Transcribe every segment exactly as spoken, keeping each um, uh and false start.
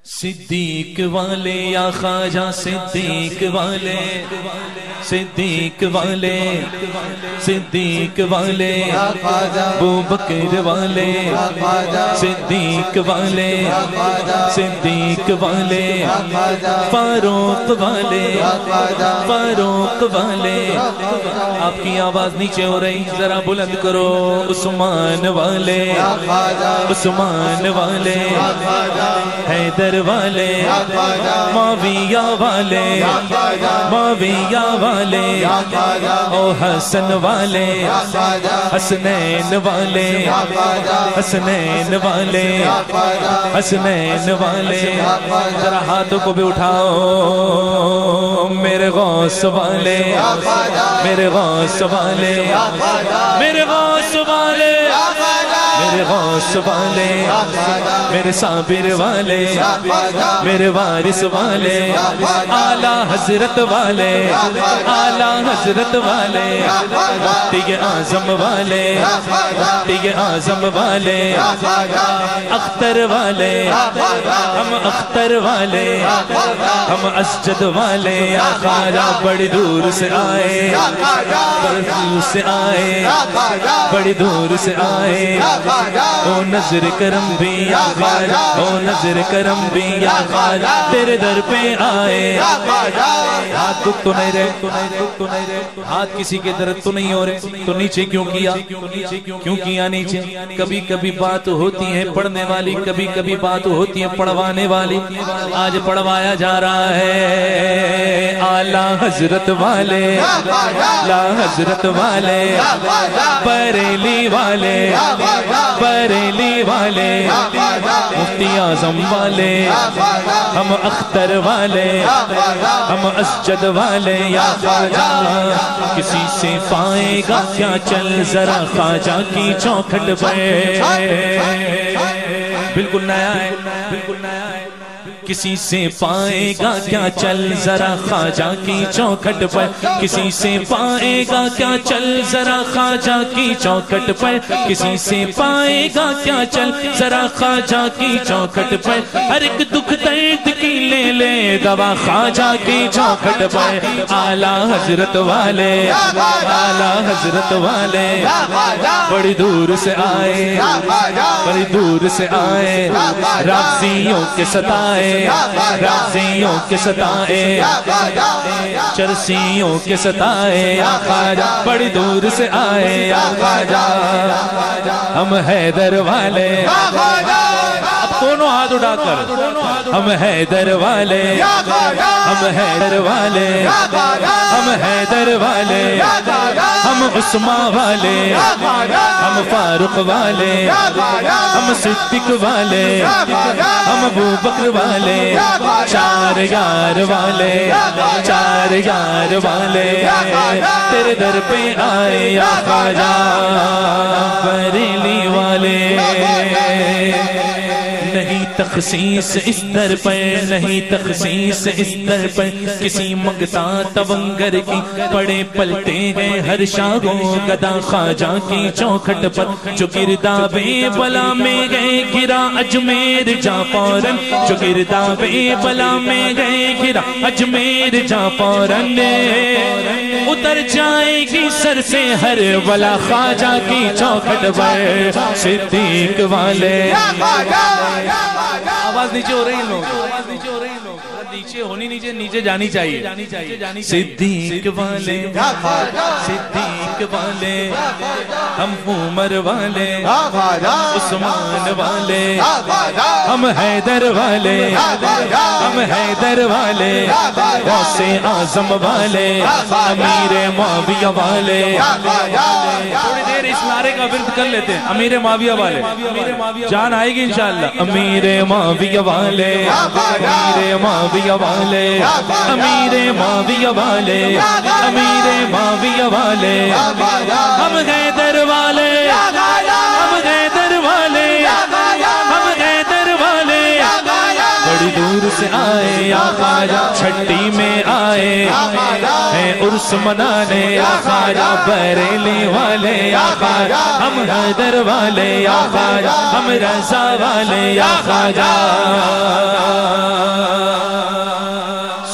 صدیق والے یا خواجہ صدیق والے صدیق والے صدیق والے ابو بکر والے صدیق والے صدیق والے فاروق والے فاروق والے آپ کی آواز نیچے ہو رہی ذرا بلند کرو عثمان والے عثمان والے حیدر والے معاویہ والے معاویہ والے او حسن والے حسنین والے حسنین والے حسنین والے ذرا ہاتھوں کو بھی اٹھاؤ میرے غوث والے میرے غوث والے میرے غوث والے میرے غوث والے میرے صابر والے میرے وارث والے اعلیٰ حضرت والے اعلیٰ حضرت والے مفتی اعظم والے مفتی اعظم والے اختر والے ہم اختر والے ہم اسجد والے خواجہ بڑی دور سے آئے بڑی دور سے آئے بڑی دور سے آئے او نظر کرم بھی یا خواجہ او نظر کرم بھی یا خواجہ تیرے در پہ آئے ہاتھ دکھ تو نہیں رہے ہاتھ کسی کے درد تو نہیں ہو رہے تو نیچے کیوں کیا کیوں کیا نیچے کبھی کبھی بات ہوتی ہے پڑھنے والی کبھی کبھی بات ہوتی ہے پڑھوانے والی آج پڑھوایا جا رہا ہے اعلیٰ حضرت والے اعلیٰ حضرت والے بریلی والے بریلی والے مفتی اعظم والے ہم اختر والے ہم اسجد والے یا خواجہ کسی سے پائے گا کیا چل ذرا خواجہ کی چوکھٹ پہ بالکل نیا ہے بالکل نیا ہے کسی سے پائے گا کیا چل ذرا خواجہ کی چوکھٹ پر کسی سے پائے گا کیا چل ذرا خواجہ کی چوکھٹ پر کسی سے پائے گا کیا چل ذرا خواجہ کی چوکھٹ پر ہر ایک دکھ درد کی لے لے دوا خواجہ کی چوکھٹ پر اعلیٰ حضرت والے اعلیٰ حضرت والے بڑی دور سے آئے بڑی دور سے آئے رازیوں کے ستائے رازیوں کے ستائے چرسیوں کے ستائے خواجہ بڑی دور سے آئے خواجہ ہم حیدر والے دونوں ہاتھ اٹھا کر ہم حیدر والے ہم حیدر والے ہم حیدر والے ہم عثمان والے ہم فاروق والے ہم صدیق والے ہم ابو بکر والے چار یار والے چار یار والے تیرے در پہ آئے یا خواجہ بریلی والے نہیں تخصیص اس در پر نہیں تخصیص اس در پر کسی منگتا تونگر کی پڑے پلتے ہیں ہر شاہوں گدا خواجہ کی چوکھٹ پر جو گردابے بلا میں گئے گرا اجمیر جا فوراً جو گردابے بلا میں گئے گرا اجمیر جا فوراً اتر جائے گی سر سے ہر بلا خواجہ کی چوکھٹ پر صدیق والے آواز نیچے ہو رہی لوگ آواز نیچے ہو رہی لوگ نیچے ہونی نیچے نیچے جانی چاہیے صدیق والے صدیق والے ہم عمر والے عثمان والے ہم حیدر والے ہم حیدر والے غوث اعظم والے امیر معاویہ والے تھوڑی دیر اس نعرے کا ورد کر لیتے ہیں امیر معاویہ والے جان آئے گی انشاءاللہ امیر معاویہ والے امیر معاویہ والے امیر معاویہ والے امیر معاویہ والے ہم حیدر والے ہم حیدر والے ہم حیدر والے بڑی دور سے آئے یا خواجہ چھٹی میں آئے ہیں عرس منانے یا خواجہ بریلی والے یا خواجہ ہم حیدر والے یا خواجہ ہم رضا والے یا خواجہ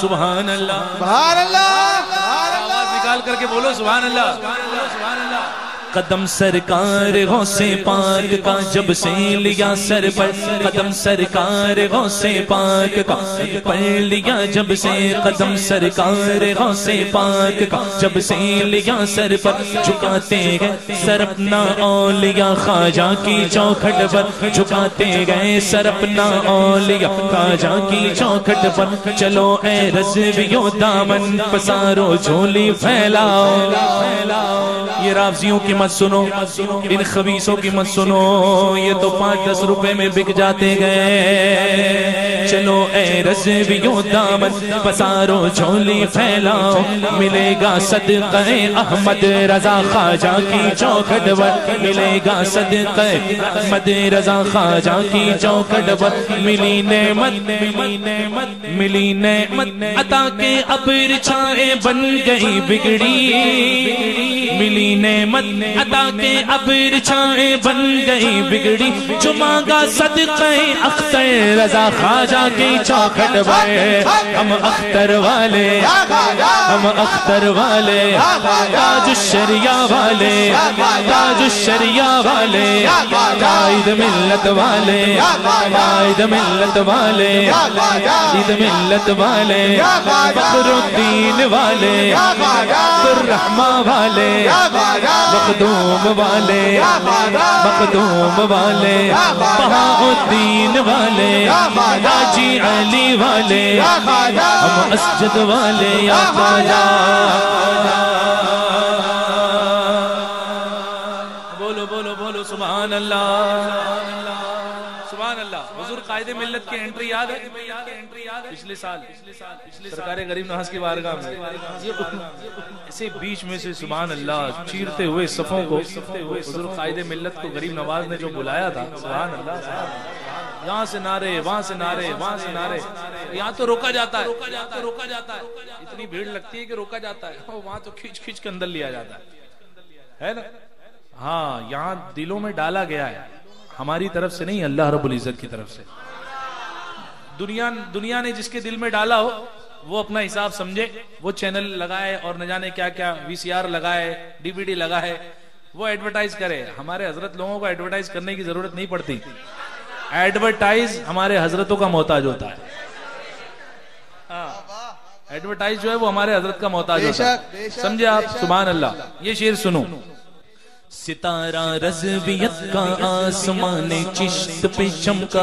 سبحان اللہ سبحان اللہ آواز نکال کر کے بولو سبحان اللہ سبحان اللہ قدم سرکار غوث پاک کا جب سے لیا سر پر قدم سرکار غوث پاک کا پڑھ لیا جب سے قدم سرکار غوث پاک کا جب سے لیا سر پر جھکاتے گئے سر اپنا اولیاء خواجہ کی چوکھٹ پر جھکاتے گئے سر اپنا اولیاء خواجہ کی چوکھٹ پر چلو اے رضویو دامن پسارو جھولی پھیلاؤ یہ رافضیوں کی مت سنو ان خبیثوں کی مت سنو یہ تو پانچ دس روپے میں بک جاتے گئے چلو اے رضویو دامن پسارو جھولی پھیلاؤ ملے گا صدقہ احمد رضا خواجہ کی چوکھٹ پر ملے گا صدقہ احمد رضا خواجہ کی چوکھٹ پر ملی نعمت ملی نعمت ملی نعمت عطا کے ابر چھائے بن گئی بگڑی ملی نعمت عطا کے ابر چھائے بن گئی بگڑی جو مانگا صدقہ اختر رضا خواجہ کی چوکھٹ پر ہم اختر والے ہم اختر والے تاج الشریعہ والے تاج الشریعہ والے قائد ملت والے قائد ملت والے قائد ملت والے فخر الدین والے الرحمہ والے مخدوم والے مخدوم والے بہاء الدین والے حاجی علی والے ہم اسجد والے یا خواجہ بولو بولو بولو سبحان اللہ سبحان اللہ حضور قائد ملت کی انٹری یاد ہے پچھلے سال سرکار غریب نواز کی بارگاہ میں اسے بیچ میں سے سبحان اللہ چیرتے ہوئے صفوں کو حضور قائد ملت کو غریب نواز نے جو بلایا تھا سبحان اللہ یہاں سے نعرے وہاں سے نعرے وہاں سے نعرے یہاں تو روکا جاتا ہے روکا جاتا ہے اتنی بھیڑ لگتی ہے کہ روکا جاتا ہے وہاں تو کھینچ کھینچ کے اندر لیا جاتا ہے نا ہاں یہاں دلوں میں ڈالا گیا ہے ہماری طرف سے نہیں اللہ رب العزت کی طرف سے دنیا دنیا نے جس کے دل میں ڈالا ہو وہ اپنا حساب سمجھے وہ چینل لگائے اور نہ جانے کیا کیا وی سی آر لگائے ڈی وی ڈی لگائے وہ ایڈورٹائز کرے ہمارے حضرت لوگوں کو ایڈورٹائز کرنے کی ضرورت نہیں پڑتی ایڈورٹائز ہمارے حضرتوں کا محتاج ہوتا ہے ایڈورٹائز جو ہے وہ ہمارے حضرت کا محتاج ہوتا ہے سمجھے آپ سبحان اللہ یہ شعر سنو ستارہ رضویت کا آسمان چشت پہ چمکا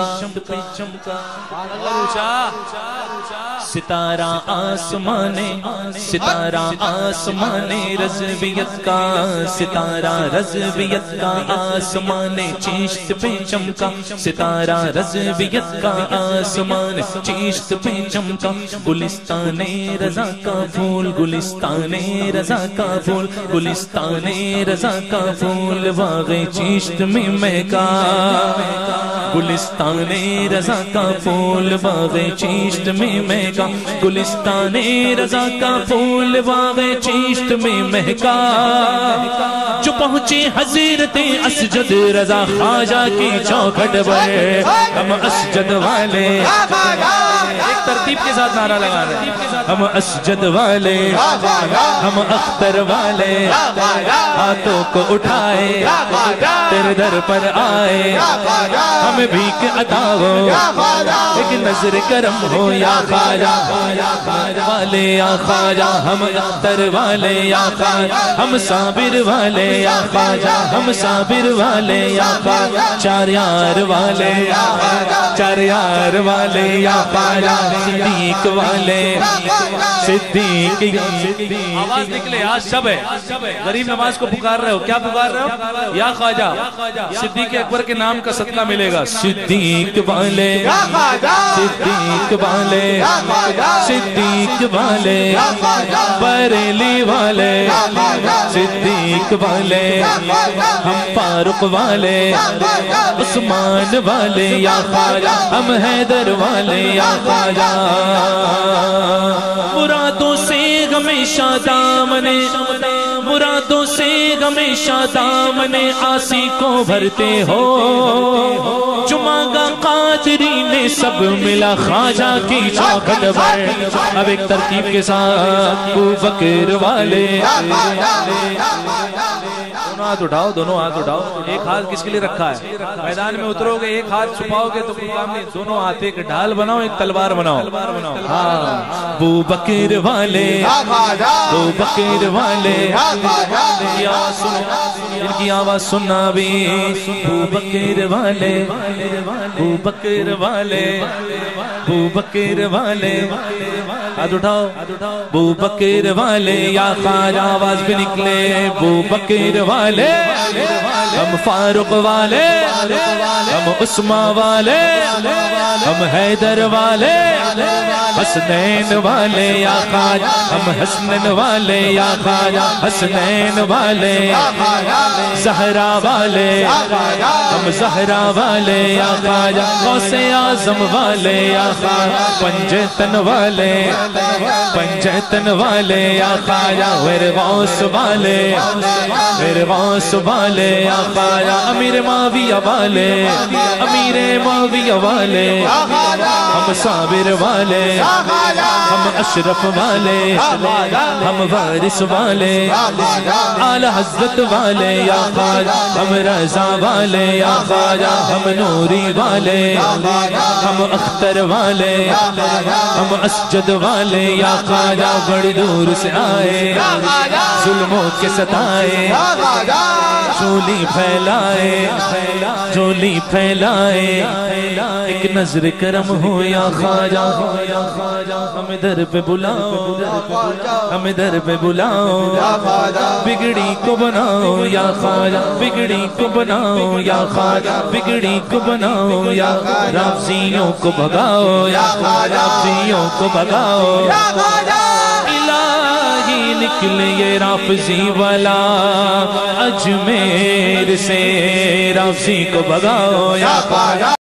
ستارہ آسمان ستارہ آسمان رضویت کا ستارہ رضویت کا آسمان چشت پہ چمکا ستارہ رضویت کا آسمان چشت پہ چمکا گلستان رضا کا پھول گلستان رضا کا پھول گلستان رضا کا پھول باغ چشت میں مہکا گلستان رضا کا پھول باغ چشت میں مہکا گلستان رضا کا پھول باغ چشت میں مہکا جو پہنچے حضرت اسجد رضا خواجہ کی چوکھٹ پر ہم اسجد والے ایک ترتیب کے ساتھ نعرہ لگا رہے ہیں ہم اسجد والے ہم اختر والے ہاتھوں کو اٹھائے تیرے در پر آئے ہمیں بھیک عطا ہو ایک نظر کرم ہو یا خواجہ والے یا خواجہ ہم اختر والے یا خواجہ ہم صابر والے یا خواجہ ہم صابر والے یا خواجہ چار یار والے چار یار والے یا خواجہ صدیق والے صدیق آواز نکلے آج سب ہے غریب نواز کو پکار رہے ہو کیا پکار رہے ہو یا خواجہ صدیق اکبر کے نام کا صدقہ ملے گا صدیق والے صدیق والے صدیق والے بریلی والے صدیق والے ہم فاروق والے عثمان والے یا خواجہ ہم حیدر والے یا خواجہ مرادوں سے ہمیشہ دامنے مرادوں سے ہمیشہ دامنے آسی کو بھرتے ہو جو مانگا قادری میں سب ملا خواجہ کی چوکھٹ پر. اب ایک ترکیب کے ساتھ ابو بکر والے. دونوں ہاتھ اٹھاؤ, دونوں ہاتھ اٹھاؤ. ایک ہاتھ کس کے لیے رکھا ہے؟ میدان میں اترو گے ایک ہاتھ چھپاؤ گے تو کوئی کام نہیں. دونوں ہاتھ ایک ڈھال بناؤ, ایک تلوار بناؤ. ہاں, ابو بکر والے, ابو بکر والے. ان کی آواز سننا بھی. ابو بکر والے, ابو بکر والے, ابو بکر والے. ہاتھ اٹھاؤ, ابو بکر والے. یا خواجہ آواز بھی نکلے. ابو بکر والے, ہم فاروق والے, ہم عثمان والے, ہم حیدر والے, حسنین والے. یا خواجہ ہم حسنین والے. یا خواجہ حسنین والے. زہرا والے, ہم زہرا والے. یا خواجہ غوث اعظم والے. یا خواجہ پنجتن والے, پنجتن والے. یا خواجہ میرے غوث والے, میرے غوث والے. یا خواجہ امیر معاویہ والے, امیر معاویہ والے. ہم صابر والے, ہم اشرف والے, ہم وارث والے, اعلی حضرت والے. یا خواجہ ہم رضا والے. یا خواجہ ہم نوری والے, ہم اختر والے, ہم اسجد والے. یا خواجہ بڑی دور سے آئے, ظلموں کے ستائے, جھولی پھیلائے, جھولی پھیلائے. ایک نظر کرم ہو یا خواجہ, ہم در پہ بلاؤ, ہم در پہ بلاؤ. بگڑی کو بناؤ یا خواجہ, بگڑی کو بناؤ یا خواجہ, بگڑی کو بناؤ. یا رافضیوں کو بھگاؤ, یا رافضیوں کو بھگاؤ. الہی نکلے یہ رافضی والا اجمیر سے, رافضی کو بھگاؤ یا خواجہ.